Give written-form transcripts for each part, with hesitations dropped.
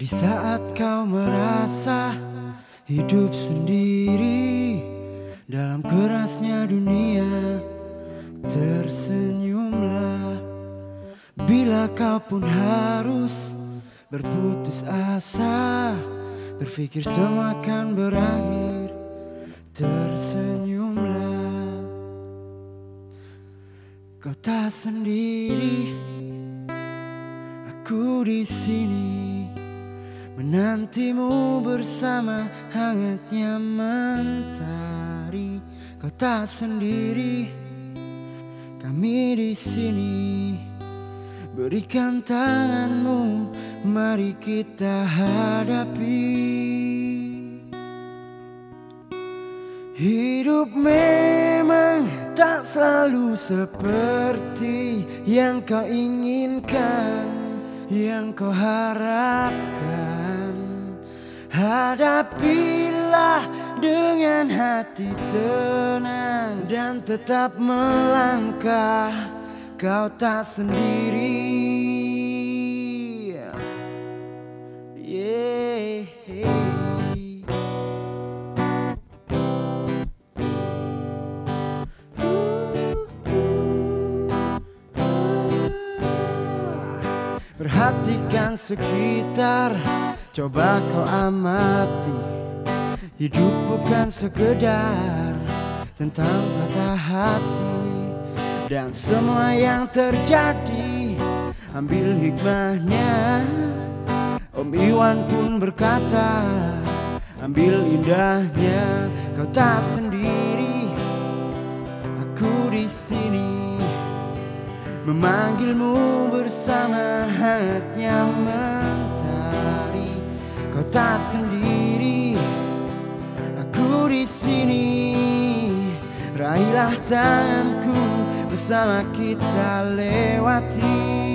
saat kau merasa hidup sendiri dalam kerasnya dunia, tersenyumlah. Bila kau pun harus berputus asa, berpikir semua akan berakhir, tersenyumlah. Kau tak sendiri, aku di sini menantimu bersama hangatnya mentari. Kau tak sendiri, kami di sini. Berikan tanganmu, mari kita hadapi. Hidup memang tak selalu seperti yang kau inginkan, yang kau harapkan. Hadapilah dengan hati tenang dan tetap melangkah. Kau tak sendiri. Yeah. Perhatikan sekitar, coba kau amati. Hidup bukan sekedar tentang patah hati. Dan semua yang terjadi, ambil hikmahnya. Om Iwan pun berkata, ambil indahnya. Kau tak sendiri, aku di sini memanggilmu bersama hangatnya mentari. Kau tak sendiri, aku di sini. Raihlah tanganku, bersama kita lewati.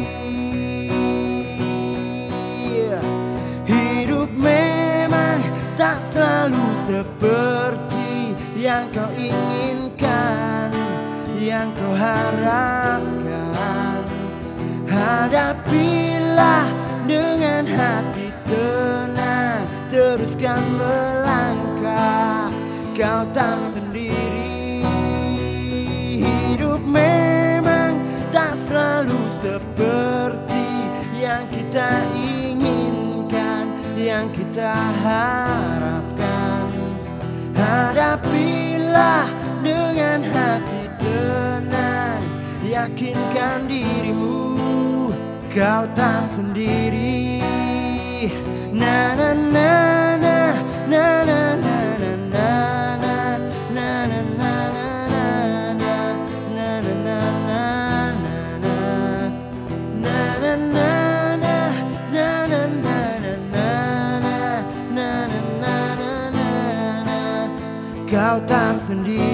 Hidup memang tak selalu seperti yang kau inginkan, yang kau harapkan. Hadapilah dengan hati tenang, teruskan melangkah. Kau tak sendiri. Hidup memang tak selalu seperti yang kita inginkan, yang kita harapkan. Hadapilah dengan hati tenang, yakinkan dirimu, kau tak sendiri. Na na na na na na na na na na na na. Kau tak sendiri.